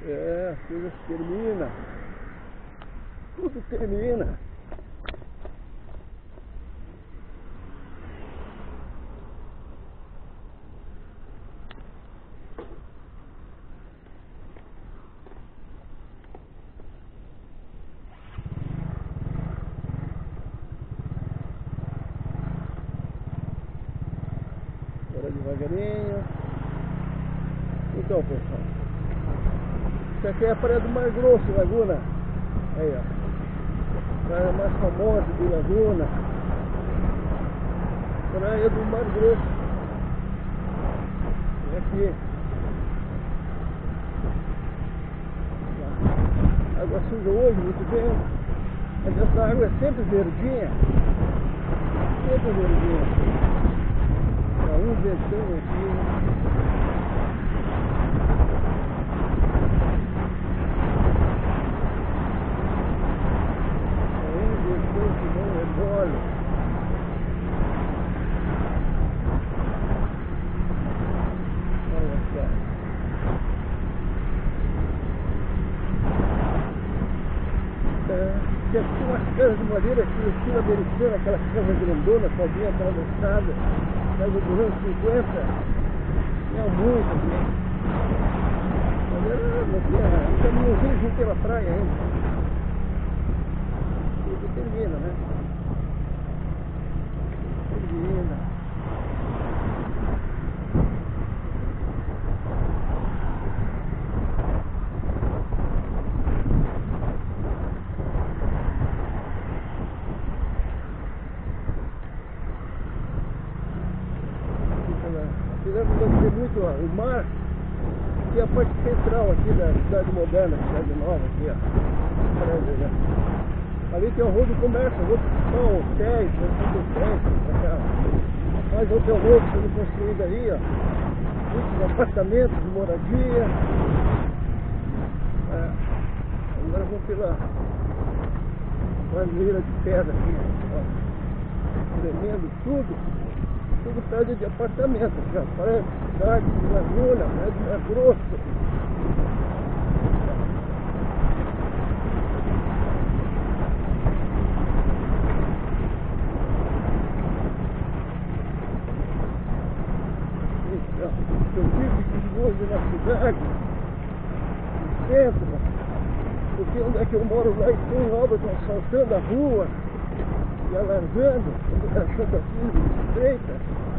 É, tudo termina. Tudo termina. Agora devagarinho. Então, pessoal, isso aqui é a praia do Mar Grosso, Laguna. Aí, ó, praia mais famosa de Laguna, praia do Mar Grosso. É aqui. Água suja hoje, muito bem. Mas essa água é sempre verdinha. Sempre verdinha. Um ventão aqui. Tinha umas casas de madeira aqui, estilo americano, aquela casa grandona, sozinha, atravessada, casa dos anos 50, tinha muito aqui. Mas não tinha um caminhozinho junto pela praia ainda. Tudo termina, né? Termina. Deve ter muito o mar, aqui é a parte central aqui da cidade moderna, cidade nova aqui, ó. Prédio, né? Ali tem o Rua do Comércio, Rua do hotéis, hotéis, pra cá. Mais hotel novo sendo construído aí, ó. Muitos apartamentos de moradia. É. Agora vamos pela lameira de pedra aqui, ó. Tremendo tudo. Tudo prédio de apartamento, já parece cidade de Laguna, prédio Mar Grosso. Eu vivo hoje na cidade, no centro, porque onde é que eu moro lá e tem obras asfaltando a rua. E alargando, achando assim, estreita.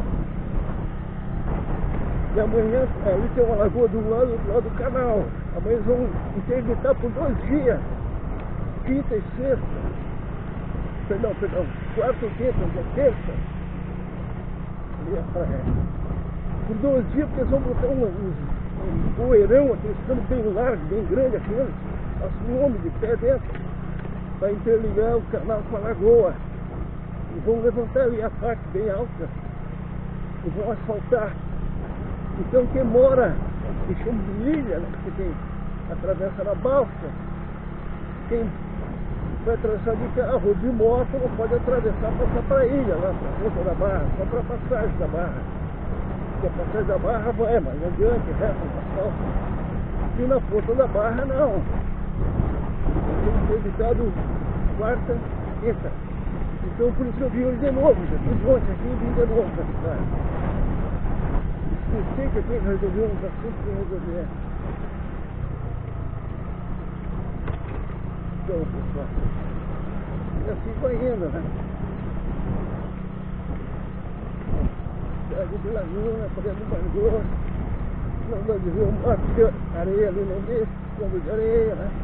E amanhã ali tem uma lagoa de um lado e do lado do canal. Amanhã eles vão interditar por 2 dias, quinta e sexta. Perdão, quarta e quinta, hoje é terça. Ali a praia. Por 2 dias, porque eles vão botar um poeirão, aqueles canos bem largos, bem grandes, aqueles, um homem de pé dentro, para interligar o canal com a lagoa. E vão levantar ali a parte bem alta e vão asfaltar. Então quem mora em chão de ilha, né, que tem atravessa na balsa, quem vai atravessar de carro, de moto, não pode atravessar, passar para a ilha, lá para a ponta da barra, só para a passagem da barra. Porque a passagem da barra vai, mas adiante, reto, no asfalto. E na ponta da barra não. Tem evitado quarta, quinta. Então por isso eu vim hoje de novo, já fiz ontem aqui e vim de novo para a cidade. Eu sei que eu tenho que resolver uns assuntos que eu resolver. Então, pessoal, e assim vai indo, né? Cidade de Laguna, praia do Mar Grosso, não dá de ver o mar, porque areia ali não deixa, fundo de areia, né?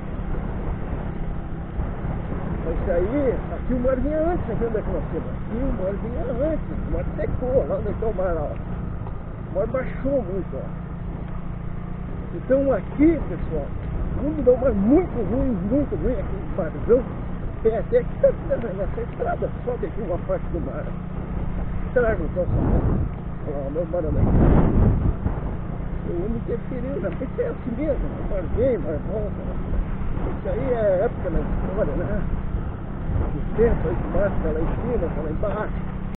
Mas aí, aqui o mar vinha antes, aqui onde é que nós temos? Aqui o mar vinha antes, o mar secou, lá onde está o mar, ó. O mar baixou muito, ó. Então aqui, pessoal, não dá um mar muito ruim aqui no marzão. Tem até que nessa estrada, sobe aqui uma parte do mar. Estraga o nosso mar. Olha lá, o meu mar ali. O homem interferiu, né? Porque é assim mesmo, o mar vem, o mar volta, né? Isso aí é época na história, né? O tempo, aí o mar está lá em cima, está lá embaixo.